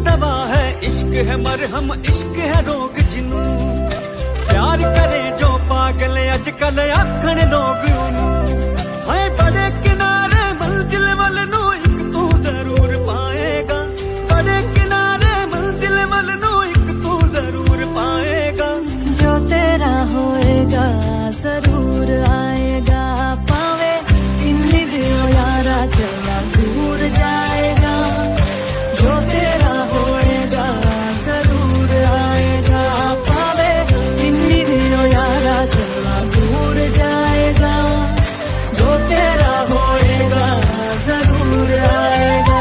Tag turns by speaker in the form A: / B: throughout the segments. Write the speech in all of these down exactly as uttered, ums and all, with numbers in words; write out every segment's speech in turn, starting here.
A: दवा है, इश्क है मरहम, इश्क है रोग जिनू प्यार करे जो पागल अजकल आखण लोग ओनू। हाय बड़े किनारे मंजिल वल नू एक तू जरूर पाएगा, बड़े किनारे मंजिल वल नू एक तू जरूर पाएगा।
B: जो तेरा होएगा जरूर आएगा, पावे इन्हीं दियो यारा चला दूर जाएगा। जो तेरा होएगा जरूर आएगा, पावे इन्हीं दियो यारा चला दूर जाएगा। जो तेरा होएगा जरूर आएगा।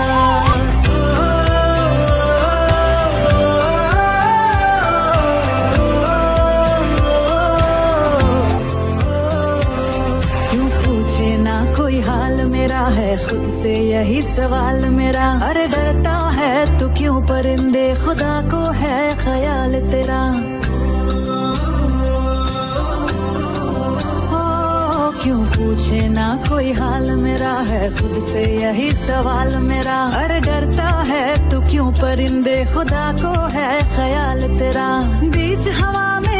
B: क्यों पूछे ना कोई हाल मेरा, है खुद से यही सवाल मेरा। अरे डरता है तू क्यों परिंदे, खुदा को है ख्याल तेरा। ओ क्यों पूछे ना कोई हाल मेरा, है खुद से यही सवाल मेरा। अरे डरता है तू क्यों परिंदे, खुदा को है ख्याल तेरा। बीच हवा में